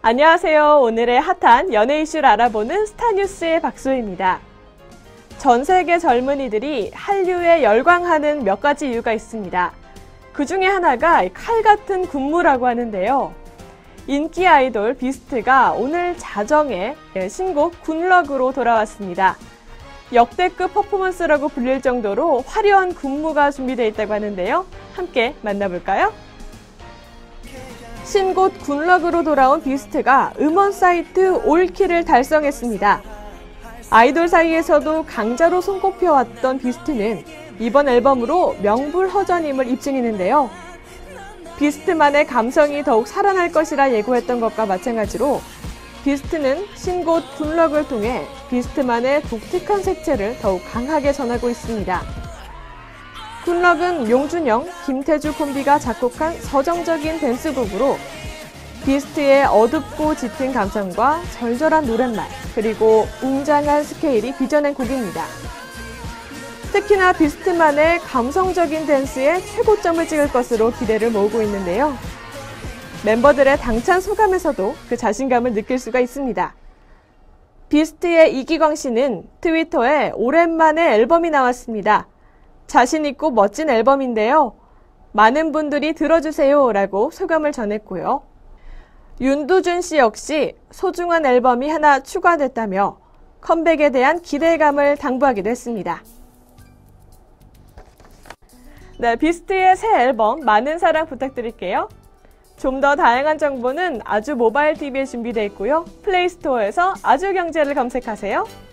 안녕하세요. 오늘의 핫한 연예 이슈를 알아보는 스타뉴스의 박소희입니다. 전 세계 젊은이들이 한류에 열광하는 몇 가지 이유가 있습니다. 그 중에 하나가 칼 같은 군무라고 하는데요. 인기 아이돌 비스트가 오늘 자정에 신곡 굿럭으로 돌아왔습니다. 역대급 퍼포먼스라고 불릴 정도로 화려한 군무가 준비되어 있다고 하는데요. 함께 만나볼까요? 신곡 굿럭으로 돌아온 비스트가 음원 사이트 올킬을 달성했습니다. 아이돌 사이에서도 강자로 손꼽혀왔던 비스트는 이번 앨범으로 명불허전임을 입증했는데요. 비스트만의 감성이 더욱 살아날 것이라 예고했던 것과 마찬가지로 비스트는 신곡 굿럭을 통해 비스트만의 독특한 색채를 더욱 강하게 전하고 있습니다. 굿럭은 용준영, 김태주 콤비가 작곡한 서정적인 댄스곡으로 비스트의 어둡고 짙은 감성과 절절한 노랫말, 그리고 웅장한 스케일이 빚어낸 곡입니다. 특히나 비스트만의 감성적인 댄스에 최고점을 찍을 것으로 기대를 모으고 있는데요. 멤버들의 당찬 소감에서도 그 자신감을 느낄 수가 있습니다. 비스트의 이기광 씨는 트위터에 오랜만에 앨범이 나왔습니다. 자신 있고 멋진 앨범인데요. 많은 분들이 들어주세요 라고 소감을 전했고요. 윤두준 씨 역시 소중한 앨범이 하나 추가됐다며 컴백에 대한 기대감을 당부하기도 했습니다. 네, 비스트의 새 앨범 많은 사랑 부탁드릴게요. 좀 더 다양한 정보는 아주 모바일 TV에 준비되어 있고요. 플레이스토어에서 아주경제를 검색하세요.